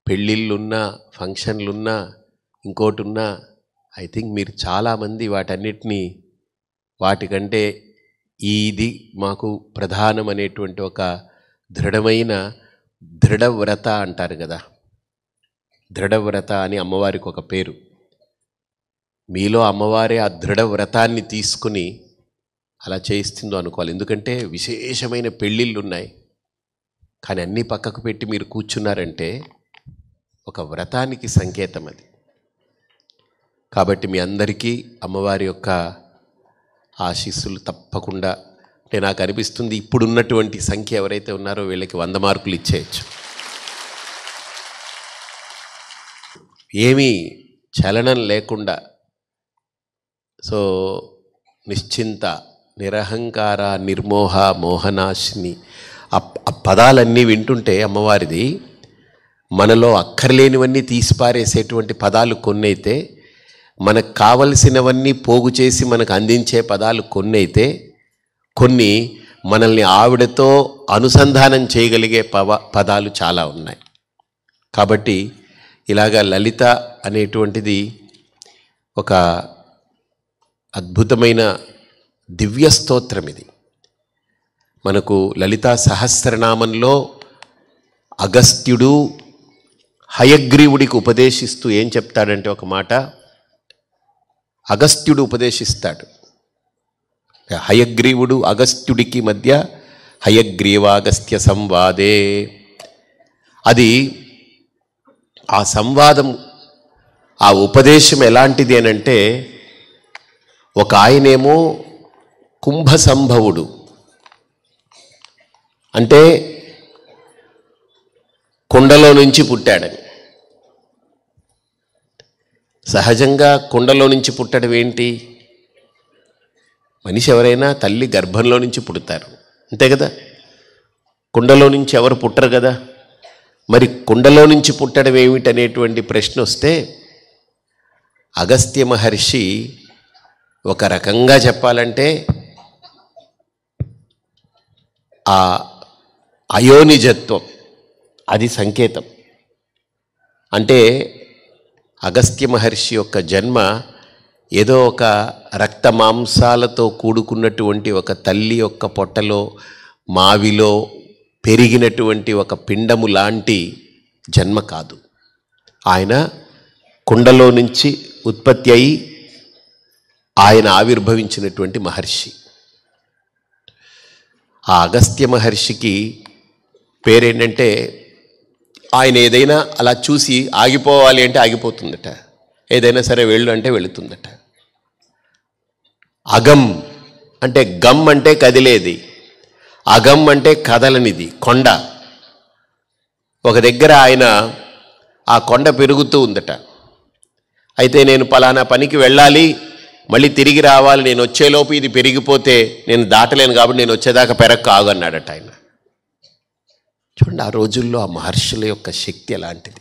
పెళ్ళిళ్ళున్నా, ఫంక్షన్లున్నా, ఇంకోటున్నా, I think మీరు చాలామంది వాటికంటే ఇది మాకు ప్రధానమనేటువంటి ఒక దృఢవ్రత అంటారు కదా, దృఢవ్రత అని అమ్మవారికి ఒక పేరు. మీలో అమ్మవారే ఆ దృఢవ్రతాన్ని తీసుకుని అలా చేయిస్తుందో అనుకోవాలి. ఎందుకంటే విశేషమైన పెళ్ళిళ్ళు ఉన్నాయి, కానీ అన్నీ పక్కకు పెట్టి మీరు కూర్చున్నారంటే ఒక వ్రతానికి సంకేతం అది. కాబట్టి మీ అందరికీ అమ్మవారి యొక్క ఆశీస్సులు తప్పకుండా. నాకు అనిపిస్తుంది ఇప్పుడున్నటువంటి సంఖ్య ఎవరైతే ఉన్నారో వీళ్ళకి 100 మార్కులు ఇచ్చేయచ్చు. ఏమీ చలనం లేకుండా, సో నిశ్చింత, నిరహంకార, నిర్మోహ, మోహనాశిని, ఆ పదాలన్నీ వింటుంటే అమ్మవారిది మనలో అక్కర్లేనివన్నీ తీసిపారేసేటువంటి పదాలు కొన్ని అయితే, మనకు కావలసినవన్నీ పోగు చేసి మనకు అందించే పదాలు కొన్ని అయితే, కొన్ని మనల్ని ఆవిడతో అనుసంధానం చేయగలిగే పదాలు చాలా ఉన్నాయి. కాబట్టి ఇలాగా లలిత అనేటువంటిది ఒక అద్భుతమైన దివ్య స్తోత్రం. ఇది మనకు లలితా సహస్రనామంలో అగస్త్యుడు హయగ్రీవుడికి ఉపదేశిస్తూ ఏం చెప్తాడంటే, ఒక మాట అగస్త్యుడు ఉపదేశిస్తాడు. హయగ్రీవుడు అగస్త్యుడికి మధ్య హయగ్రీవాగస్త్య సంవాదే, అది ఆ సంవాదం, ఆ ఉపదేశం ఎలాంటిది అనంటే, ఒక ఆయనేమో కుంభ సంభవుడు, అంటే కుండలో నుంచి పుట్టాడని. సహజంగా కుండలో నుంచి పుట్టడం ఏంటి? మనిషి ఎవరైనా తల్లి గర్భంలో నుంచి పుడతారు, అంతే కదా. కుండలో నుంచి ఎవరు పుట్టరు కదా. మరి కుండలో నుంచి పుట్టడం ఏమిటనేటువంటి ప్రశ్న వస్తే, అగస్త్య మహర్షి ఒక రకంగా చెప్పాలంటే ఆ అయోనిజత్వం, అది సంకేతం. అంటే అగస్త్య మహర్షి యొక్క జన్మ ఏదో ఒక రక్త మాంసాలతో కూడుకున్నటువంటి ఒక తల్లి యొక్క పొట్టలో, మావిలో పెరిగినటువంటి ఒక పిండము లాంటి జన్మ కాదు. ఆయన కుండలో నుంచి ఉత్పత్తి అయి ఆయన ఆవిర్భవించినటువంటి మహర్షి. ఆ అగస్త్య మహర్షికి పేరేంటంటే, ఆయన ఏదైనా అలా చూసి ఆగిపోవాలి అంటే ఆగిపోతుందట, ఏదైనా సరే వెళ్ళు అంటే వెళుతుందట. అగం అంటే, గమ్ అంటే కదిలేది, అగం అంటే కదలనిది, కొండ. ఒక దగ్గర ఆయన ఆ కొండ పెరుగుతూ ఉందట. అయితే నేను పలానా పనికి వెళ్ళాలి, మళ్ళీ తిరిగి రావాలి, నేను వచ్చేలోపు ఇది పెరిగిపోతే నేను దాటలేను, కాబట్టి నేను వచ్చేదాకా పెరక్క ఆగు అన్నాడట ఆయన. చూడండి, ఆ రోజుల్లో ఆ మహర్షుల యొక్క శక్తి అలాంటిది.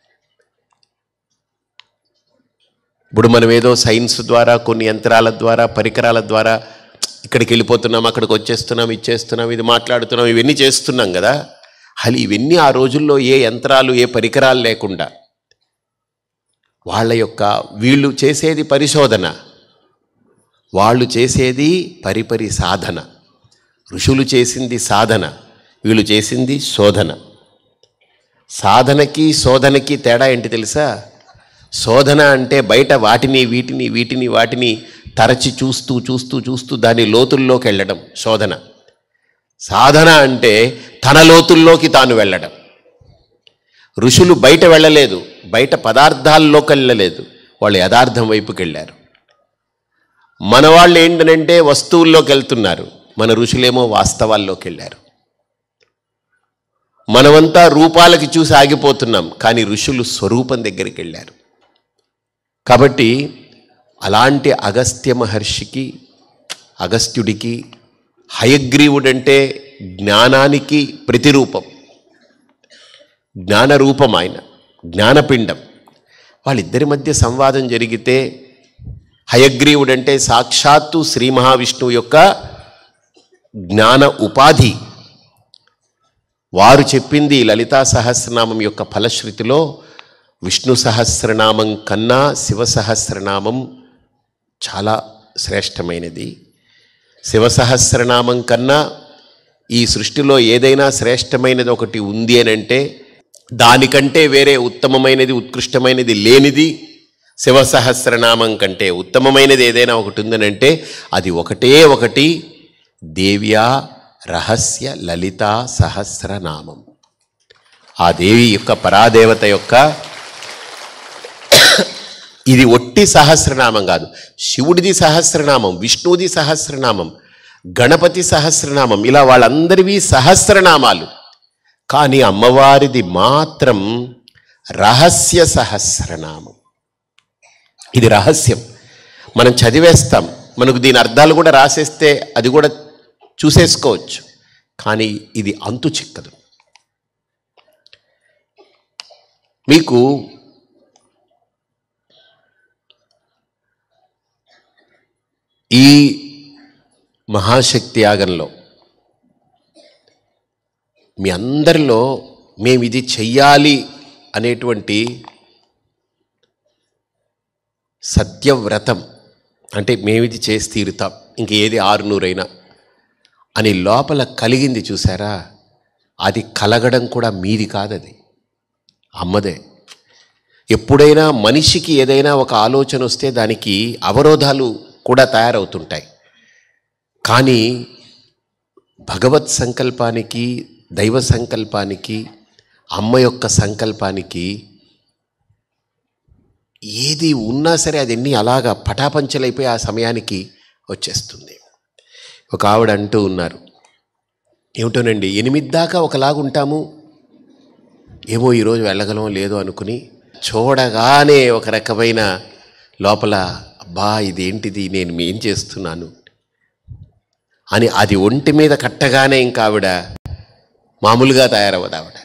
ఇప్పుడు మనం ఏదో సైన్స్ ద్వారా, కొన్ని యంత్రాల ద్వారా, పరికరాల ద్వారా ఇక్కడికి వెళ్ళిపోతున్నాం, అక్కడికి వచ్చేస్తున్నాం, ఇచ్చేస్తున్నాం, ఇది మాట్లాడుతున్నాం, ఇవన్నీ చేస్తున్నాం కదా. అసలు ఇవన్నీ ఆ రోజుల్లో ఏ యంత్రాలు, ఏ పరికరాలు లేకుండా వాళ్ళ యొక్క, వీళ్ళు చేసేది పరిశోధన, వాళ్ళు చేసేది పరిపరి సాధన. ఋషులు చేసింది సాధన, వీళ్ళు చేసింది శోధన. సాధనకి శోధనకి తేడా ఏంటి తెలుసా? శోధన అంటే బయట వాటిని వాటిని తరచి చూస్తూ దాని లోతుల్లోకి వెళ్ళడం శోధన. సాధన అంటే తన లోతుల్లోకి తాను వెళ్ళడం. ఋషులు బయట వెళ్ళలేదు, బయట పదార్థాల్లోకి వెళ్ళలేదు, వాళ్ళు యథార్థం వైపుకి వెళ్ళారు. మన వాళ్ళు ఏంటంటే వస్తువుల్లోకి వెళ్తున్నారు, మన ఋషులేమో వాస్తవాల్లోకి వెళ్ళారు. మనమంతా రూపాలకి చూసి ఆగిపోతున్నాం, కానీ ఋషులు స్వరూపం దగ్గరికి వెళ్ళారు. కాబట్టి అలాంటి అగస్త్య మహర్షికి, అగస్త్యుడికి, హయగ్రీవుడంటే జ్ఞానానికి ప్రతిరూపం, జ్ఞానరూపం, ఆయన జ్ఞానపిండం. వాళ్ళిద్దరి మధ్య సంవాదం జరిగితే, హయగ్రీవుడంటే సాక్షాత్తు శ్రీ మహావిష్ణువు యొక్క జ్ఞాన ఉపాధి. వారు చెప్పింది లలితా సహస్రనామం యొక్క ఫలశ్రుతిలో విష్ణు సహస్రనామం కన్నా శివ సహస్రనామం చాలా శ్రేష్టమైనది. శివ సహస్రనామం కన్నా ఈ సృష్టిలో ఏదైనా శ్రేష్టమైనది ఒకటి ఉంది అని అంటే దానికంటే వేరే ఉత్తమమైనది ఉత్కృష్టమైనది లేనిది. శివ సహస్రనామం కంటే ఉత్తమమైనది ఏదైనా ఒకటి ఉందనంటే అది ఒకటే ఒకటి, దేవ్యా రహస్య లలితా సహస్రనామం. ఆ దేవి యొక్క పరాదేవత యొక్క ఇది ఒట్టి సహస్రనామం కాదు, శివుడిది సహస్రనామం, విష్ణువుది సహస్రనామం, గణపతి సహస్రనామం, ఇలా వాళ్ళందరివి సహస్రనామాలు. కానీ అమ్మవారిది మాత్రం రహస్య సహస్రనామం. ఇది రహస్యం, మనం చదివేస్తాం, మనకు దీని అర్థాలు కూడా రాసేస్తే అది కూడా చూసేసుకోవచ్చు, కానీ ఇది అంతు చిక్కదు. మీకు ఈ మహాశక్తి యాగంలో మీ అందరిలో మేము ఇది చెయ్యాలి అనేటువంటి సత్యవ్రతం, అంటే మేమిది చేసి తీరుతాం, ఇంక ఏది 600 అని లోపల కలిగింది చూసారా, అది కలగడం కూడా మీది కాదది, అమ్మదే. ఎప్పుడైనా మనిషికి ఏదైనా ఒక ఆలోచన వస్తే దానికి అవరోధాలు కూడా తయారవుతుంటాయి. కానీ భగవత్ సంకల్పానికి, దైవ సంకల్పానికి, అమ్మ యొక్క సంకల్పానికి ఏది ఉన్నా సరే అది ఎన్ని అలాగా పటాపంచలైపోయి ఆ సమయానికి వచ్చేస్తుంది. ఒక ఆవిడ అంటూ ఉన్నారు, ఏమిటోనండి 8 దాకా ఒకలాగుంటాము, ఏమో ఈరోజు వెళ్ళగలమో లేదో అనుకుని చూడగానే ఒక రకమైన లోపల అబ్బా ఇదేంటిది, నేను ఏం చేస్తున్నాను అని అది ఒంటి మీద కట్టగానే ఇంకా ఆవిడ మామూలుగా తయారవ్వదు. ఆవిడ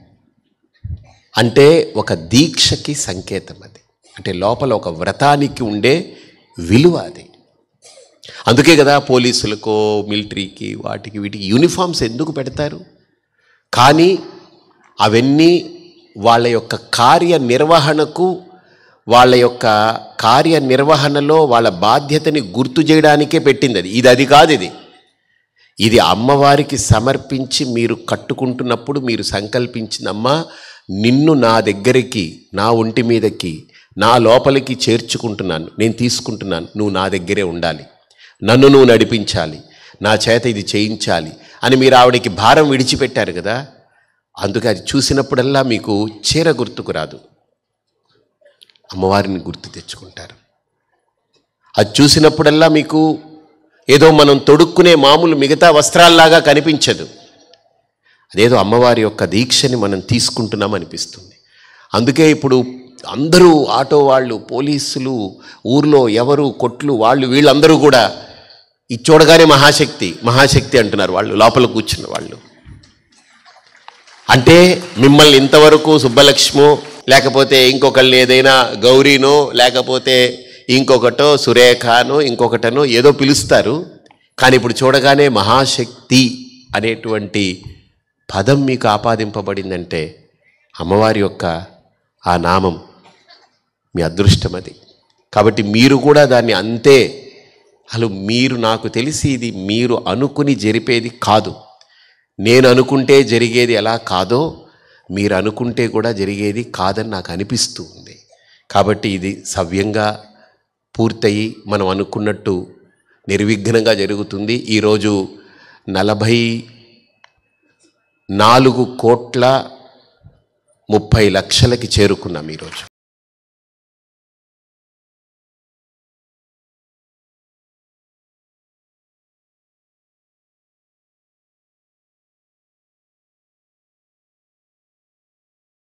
అంటే ఒక దీక్షకి సంకేతం అది, అంటే లోపల ఒక వ్రతానికి ఉండే విలువ అది. అందుకే కదా పోలీసులకో మిలిటరీకి వాటికి వీటికి యూనిఫామ్స్ ఎందుకు పెడతారు? కానీ అవన్నీ వాళ్ళ యొక్క కార్యనిర్వహణకు, వాళ్ళ యొక్క కార్యనిర్వహణలో వాళ్ళ బాధ్యతని గుర్తు చేయడానికే పెట్టింది అది. ఇది కాదు, ఇది అమ్మవారికి సమర్పించి మీరు కట్టుకుంటున్నప్పుడు మీరు సంకల్పించినమ్మా నిన్ను నా దగ్గరికి, నా ఒంటి మీదకి, నా లోపలికి చేర్చుకుంటున్నాను, నేను తీసుకుంటున్నాను, నువ్వు నా దగ్గరే ఉండాలి, నన్ను నువ్వు నడిపించాలి, నా చేత ఇది చేయించాలి అని మీరు ఆవిడకి భారం విడిచిపెట్టారు కదా. అందుకే అది చూసినప్పుడల్లా మీకు చీర గుర్తుకు రాదు, అమ్మవారిని గుర్తు తెచ్చుకుంటారు. అది చూసినప్పుడల్లా మీకు ఏదో మనం తొడుక్కునే మామూలు మిగతా వస్త్రాల్లాగా కనిపించదు, అదేదో అమ్మవారి యొక్క దీక్షని మనం తీసుకుంటున్నాం అనిపిస్తుంది. అందుకే ఇప్పుడు అందరూ ఆటో వాళ్ళు, పోలీసులు, ఊర్లో ఎవరు కొట్లు వాళ్ళు వీళ్ళందరూ కూడా ఇది చూడగానే మహాశక్తి మహాశక్తి అంటున్నారు వాళ్ళు, లోపల కూర్చున్న వాళ్ళు. అంటే మిమ్మల్ని ఇంతవరకు సుబ్బలక్ష్మో లేకపోతే ఇంకొకళ్ళని ఏదైనా గౌరీనో లేకపోతే ఇంకొకటో సురేఖనో ఇంకొకటనో ఏదో పిలుస్తారు, కానీ ఇప్పుడు చూడగానే మహాశక్తి అనేటువంటి పదం మీకు ఆపాదింపబడిందంటే అమ్మవారి యొక్క ఆ నామం మీ అదృష్టం అది. కాబట్టి మీరు కూడా దాన్ని అంతే, అసలు మీరు, నాకు తెలిసి ఇది మీరు అనుకుని జరిపేది కాదు, నేను అనుకుంటే జరిగేది ఎలా కాదో మీరు అనుకుంటే కూడా జరిగేది కాదని నాకు అనిపిస్తూ ఉంది. కాబట్టి ఇది సవ్యంగా పూర్తయి మనం అనుకున్నట్టు నిర్విఘ్నంగా జరుగుతుంది. ఈరోజు 44,30,00,000కి చేరుకున్నాం ఈరోజు.